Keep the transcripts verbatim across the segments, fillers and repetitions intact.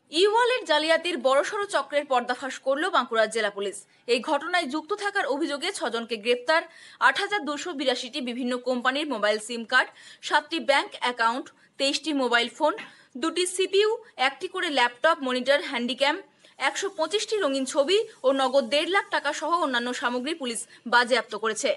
ই wallet জালিয়াতির বড়সড় চক্রের পর্দাফাশ করল বাঁকুড়া জেলা পুলিশ। এই ঘটনায় যুক্ত থাকার অভিযোগে ছজনকে গ্রেপ্তার, আট হাজার দুশো বিরাশিটি বিভিন্ন কোম্পানির মোবাইল সিম কার্ড, সাতটি ব্যাংক অ্যাকাউন্ট, তেইশটি মোবাইল ফোন, দুটি সিপিইউ, একটি করে ল্যাপটপ, মনিটর, হ্যান্ডিক্যাম, একশো পঁচিশটি রঙিন ছবি ও নগদ দেড় লাখ টাকা সহ অন্যান্য সামগ্রী পুলিশ বাজেয়াপ্ত করেছে।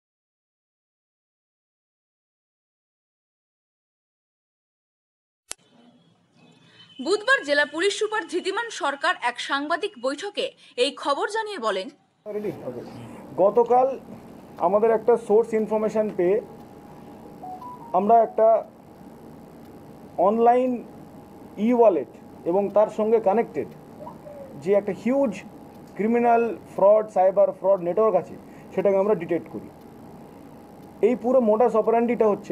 বুধবার জেলা পুলিশ সুপার ধৃতিমান সরকার এক সাংবাদিক বৈঠকে এই খবর জানিয়ে বলেন, গতকাল আমাদের একটা সোর্স ইনফরমেশন পেয়ে আমরা একটা অনলাইন ই ওয়ালেট এবং তার সঙ্গে কানেক্টেড যে একটা huge criminal fraud cyber fraud network আছে সেটাকে আমরা ডিটেক্ট করি। এই পুরো মোডাস অপারেন্ডিটা হচ্ছে,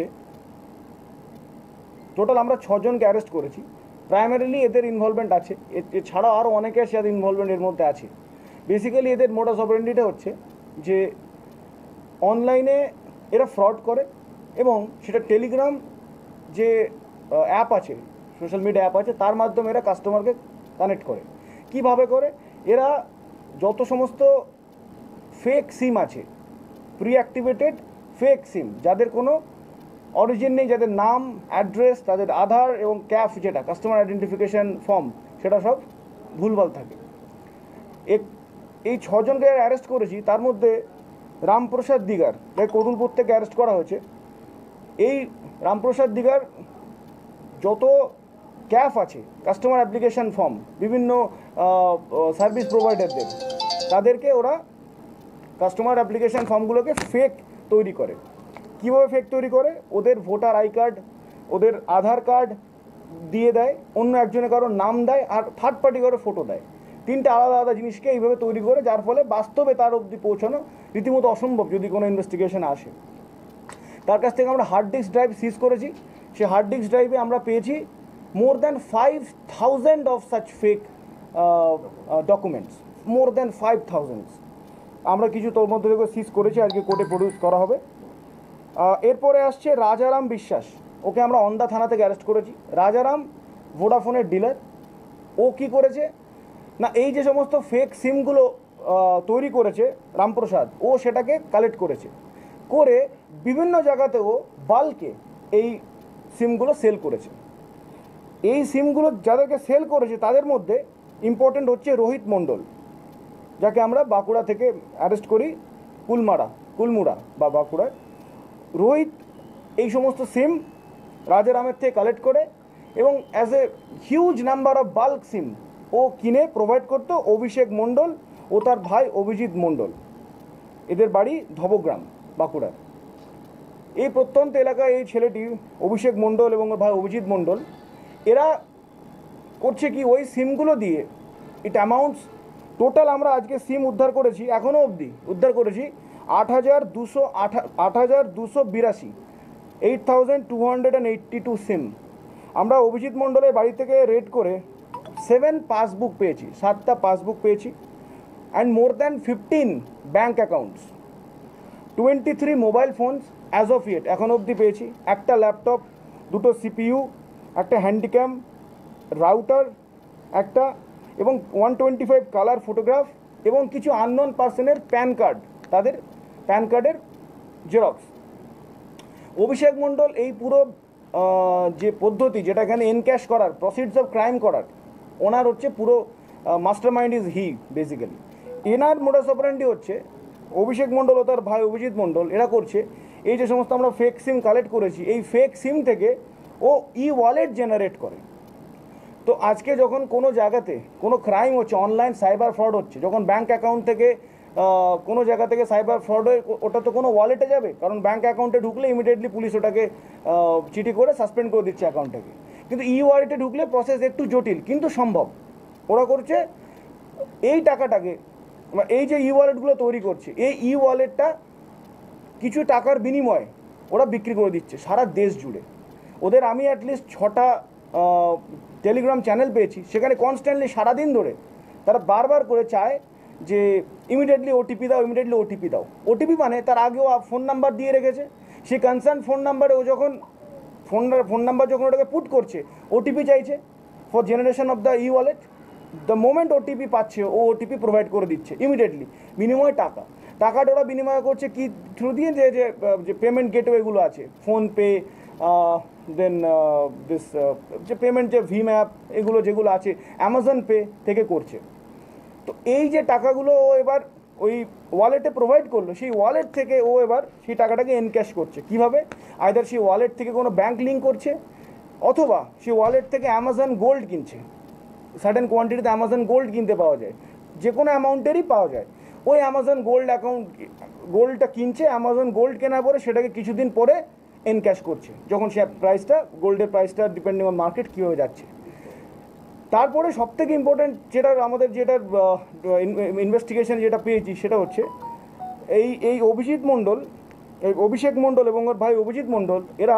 টোটাল আমরা ছজনকে অ্যারেস্ট করেছি। প্রাইমারিলি এদের ইনভলভমেন্ট আছে, এছাড়াও আরও অনেকের সাথে ইনভলভমেন্ট এর মধ্যে আছে। বেসিক্যালি এদের মোডাস অপারেন্ডিটা হচ্ছে যে অনলাইনে এরা ফ্রড করে এবং সেটা টেলিগ্রাম যে অ্যাপ আছে, সোশ্যাল মিডিয়া অ্যাপ আছে, তার মাধ্যমে এরা কাস্টমারকে কানেক্ট করে। কিভাবে করে? এরা যত সমস্ত ফেক সিম আছে, প্রি অ্যাক্টিভেটেড ফেক সিম, যাদের কোনো অরিজিন নেই, যাদের নাম, অ্যাড্রেস, তাদের আধার এবং ক্যাফ যেটা কাস্টমার আইডেন্টিফিকেশান ফর্ম, সেটা সব ভুলভাল থাকে। এই ছজনকে অ্যারেস্ট করেছি, তার মধ্যে রামপ্রসাদ দিগার, যাকে কদুলপুর থেকে অ্যারেস্ট করা হয়েছে। এই রামপ্রসাদ দিগার যত ক্যাফ আছে, কাস্টমার অ্যাপ্লিকেশান ফর্ম, বিভিন্ন সার্ভিস প্রোভাইডারদের, তাদেরকে ওরা কাস্টমার অ্যাপ্লিকেশান ফর্মগুলোকে ফেক তৈরি করে। কীভাবে ফেক তৈরি করে? ওদের ভোটার আই কার্ড, ওদের আধার কার্ড দিয়ে দেয়, অন্য একজনের কারোর নাম দেয়, আর থার্ড পার্টি কারো ফটো দেয়। তিনটা আলাদা আলাদা জিনিসকে এইভাবে তৈরি করে, যার ফলে বাস্তবে তার অবধি পৌঁছানো রীতিমতো অসম্ভব যদি কোনো ইনভেস্টিগেশন আসে। তার কাছ থেকে আমরা হার্ড ডিস্ক ড্রাইভ সিজ করেছি। সেই হার্ড ডিস্ক ড্রাইভে আমরা পেয়েছি more than five thousand of such fake documents, more than five thousands আমরা কিছু তোর মধ্যে থেকে সিজ করেছি, আজকে কোর্টে প্রডিউস করা হবে। এরপরে আসছে রাজারাম বিশ্বাস, ওকে আমরা অন্দা থানা থেকে অ্যারেস্ট করেছি। রাজারাম ভোডাফোনের ডিলার। ও কি করেছে না, এই যে সমস্ত ফেক সিমগুলো তৈরি করেছে রামপ্রসাদ, ও সেটাকে কালেক্ট করেছে, করে বিভিন্ন জায়গাতে ও বাল্কে এই সিমগুলো সেল করেছে। এই সিমগুলো যাদেরকে সেল করেছে তাদের মধ্যে ইম্পর্টেন্ট হচ্ছে রোহিত মণ্ডল, যাকে আমরা বাঁকুড়া থেকে অ্যারেস্ট করি, কুলমারা কুলমুড়া বা বাঁকুড়ায়। রোহিত এই সমস্ত সিম রাজারামের থেকে কালেক্ট করে এবং as a huge number of bulk SIM ও কিনে প্রোভাইড করতো অভিষেক মণ্ডল ও তার ভাই অভিজিৎ মণ্ডল। এদের বাড়ি ধবগ্রাম, বাঁকুড়ার। এই প্রত্যন্ত এলাকায় এই ছেলেটি অভিষেক মণ্ডল এবং ওর ভাই অভিজিৎ মণ্ডল, এরা করছে কি, ওই সিমগুলো দিয়ে ইট অ্যামাউন্টস, টোটাল আমরা আজকে সিম উদ্ধার করেছি, এখনও অবধি উদ্ধার করেছি আট হাজার দুশো আঠা আট হাজার দুশো বিরাশি eight thousand two hundred and eighty two SIM. আমরা অভিজিৎ মণ্ডলের বাড়ি থেকে রেড করে সেভেন পাসবুক পেয়েছি, সাতটা পাসবুক পেয়েছি, and more than fifteen bank accounts, twenty three mobile phones as of yet এখন অবধি পেয়েছি, একটা ল্যাপটপ, দুটো সিপিইউ, একটা হ্যান্ডিক্যাম, রাউটার একটা, এবং one twenty five colour photograph, এবং কিছু আননোন পার্সনের প্যান কার্ড, তাদের প্যান কার্ডের জেরক্স। অভিষেক মণ্ডল এই পুরো যে পদ্ধতি, যেটা এখানে এনক্যাশ করার, প্রসিডস অফ ক্রাইম করার, ওনার হচ্ছে পুরো mastermind is he basically. এনার মোডাস অপারেন্ডি হচ্ছে অভিষেক মণ্ডল ও তার ভাই অভিজিৎ মণ্ডল, এরা করছে এই যে সমস্ত আমরা ফেক সিম কালেক্ট করেছি, এই ফেক সিম থেকে ও ই ওয়ালেট জেনারেট করে। তো আজকে যখন কোনো জায়গাতে কোনো ক্রাইম হচ্ছে, অনলাইন সাইবার ফ্রড হচ্ছে, যখন ব্যাঙ্ক অ্যাকাউন্ট থেকে কোনো জায়গা থেকে সাইবার ফ্রড হয়ে, ওটা তো কোনো ওয়ালেটে যাবে, কারণ ব্যাঙ্ক অ্যাকাউন্টে ঢুকলে ইমিডিয়েটলি পুলিশ ওটাকে চিঠি করে সাসপেন্ড করে দিচ্ছে অ্যাকাউন্টটাকে। কিন্তু ই ওয়ালেটে ঢুকলে প্রসেস একটু জটিল, কিন্তু সম্ভব। ওরা করছে এই টাকাটাকে, এই যে ই ওয়ালেটগুলো তৈরি করছে, এই ই ওয়ালেটটা কিছু টাকার বিনিময়ে ওরা বিক্রি করে দিচ্ছে সারা দেশ জুড়ে। ওদের আমি অ্যাটলিস্ট ছটা টেলিগ্রাম চ্যানেল পেয়েছি, সেখানে কনস্ট্যান্টলি সারাদিন ধরে তারা বারবার করে চায় যে ইমিডিয়েটলি ওটিপি দাও, ইমিডিয়েটলি ওটিপি দাও। ওটিপি মানে তার আগেও ফোন নাম্বার দিয়ে রেখেছে, সেই কনসার্ন ফোন নাম্বারে ও যখন ফোন ফোন নাম্বার যখন ওটাকে পুট করছে, ওটিপি চাইছে। For generation of the e wallet, the moment OTP পাচ্ছে ও ওটিপি প্রোভাইড করে দিচ্ছে ইমিডিয়েটলি, বিনিময়ে টাকা টাকাটা ওরা বিনিময় করছে কি থ্রু দিয়ে, যে যে পেমেন্ট গেটওয়েগুলো আছে, ফোনপে, দেন দিস যে পেমেন্ট যে ভিম অ্যাপ এগুলো যেগুলো আছে, অ্যামাজন পে থেকে করছে। তো এই যে টাকাগুলো ও এবার ওই ওয়ালেটে প্রোভাইড করলো, সেই ওয়ালেট থেকে ও এবার সেই টাকাটাকে এনক্যাশ করছে। কীভাবে? আইদার সেই ওয়ালেট থেকে কোনো ব্যাঙ্ক লিঙ্ক করছে, অথবা সেই ওয়ালেট থেকে অ্যামাজন গোল্ড কিনছে। সার্টেন কোয়ান্টিটিতে অ্যামাজন গোল্ড কিনতে পাওয়া যায়, যে কোনো অ্যামাউন্টেরই পাওয়া যায়। ওই অ্যামাজন গোল্ড অ্যাকাউন্ট গোল্ডটা কিনছে, অ্যামাজন গোল্ড কেনার পরে সেটাকে কিছুদিন পরে এনক্যাশ করছে, যখন সে প্রাইসটা, গোল্ডের প্রাইসটা ডিপেন্ডিং অন মার্কেট কীভাবে যাচ্ছে। তারপরে সবথেকে ইম্পর্ট্যান্ট যেটা আমাদের যেটা ইনভেস্টিগেশন যেটা পেয়েছি সেটা হচ্ছে এই এই অভিজিৎ মণ্ডল, এই অভিষেক মণ্ডল এবং ওর ভাই অভিজিৎ মণ্ডল, এরা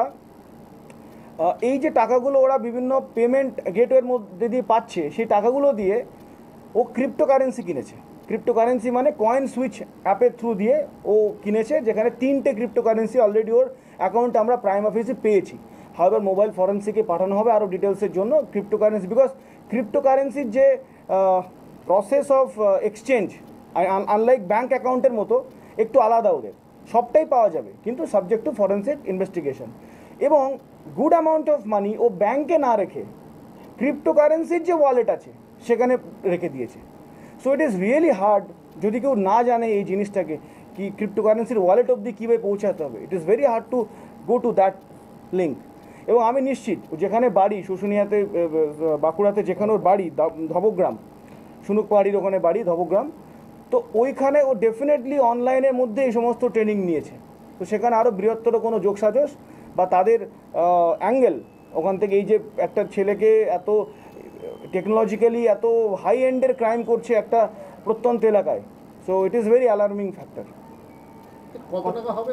এই যে টাকাগুলো ওরা বিভিন্ন পেমেন্ট গেটওয়ের মধ্যে দিয়ে পাচ্ছে, সেই টাকাগুলো দিয়ে ও ক্রিপ্টোকারেন্সি কিনেছে। ক্রিপ্টোকারেন্সি মানে কয়েন সুইচ অ্যাপের থ্রু দিয়ে ও কিনেছে, যেখানে তিনটে ক্রিপ্টোকারেন্সি অলরেডি ওর অ্যাকাউন্টে আমরা প্রাইম অফিসে পেয়েছি। হাওয়ার মোবাইল ফরেন্সিকে পাঠানো হবে আরও ডিটেলসের জন্য ক্রিপ্টোকারেন্সি, বিকজ ক্রিপ্টোকারেন্সির যে process of exchange unlike bank অ্যাকাউন্টের মতো একটু আলাদা ওদের, সবটাই পাওয়া যাবে কিন্তু সাবজেক্ট টু ফরেন্সিক ইনভেস্টিগেশন। এবং গুড অ্যামাউন্ট অফ মানি ও ব্যাঙ্কে না রেখে ক্রিপ্টোকারেন্সির যে ওয়ালেট আছে সেখানে রেখে দিয়েছে। So it is really hard, যদি কেউ না জানে এই জিনিসটাকে কি ক্রিপ্টোকারেন্সির ওয়ালেট অবধি কীভাবে পৌঁছাতে হবে, it is very hard to go to that link. এবং আমি নিশ্চিত যেখানে বাড়ি শুশুনিয়াতে, বাঁকুড়াতে যেখানে ওর বাড়ি ধবগ্রাম, সুনুক পাহাড়ির ওখানে বাড়ি ধবগ্রাম, তো ওইখানে ও ডেফিনেটলি অনলাইনের মধ্যে এই সমস্ত ট্রেনিং নিয়েছে। তো সেখানে আরও বৃহত্তর কোনো যোগসাজশ বা তাদের অ্যাঙ্গেল ওখান থেকে, এই যে একটা ছেলেকে এত টেকনোলজিক্যালি এত হাই এন্ডের ক্রাইম করছে একটা প্রত্যন্ত এলাকায়, so it is very alarming factor. কত টাকা হবে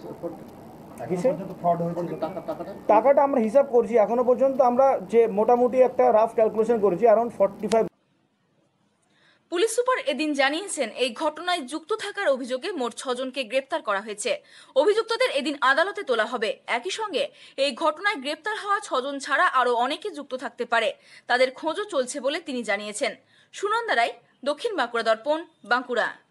টাকাটা আমরা হিসাব করছি, এখনো পর্যন্ত আমরা যে মোটামুটি একটা রাফ ক্যালকুলেশন করেছি, around forty five. Police super এদিন জানিয়েছেন, এই ঘটনায় যুক্ত থাকার অভিযোগে মোট ছজনকে গ্রেপ্তার করা হয়েছে। অভিযুক্তদের এদিন আদালতে তোলা হবে। একই সঙ্গে এই ঘটনায় গ্রেপ্তার হওয়া ছজন ছাড়া আরও অনেকে যুক্ত থাকতে পারে, তাদের খোঁজও চলছে বলে তিনি জানিয়েছেন। সুনন্দা রায়, দক্ষিণ বাঁকুড়া দর্পণ, বাঁকুড়া।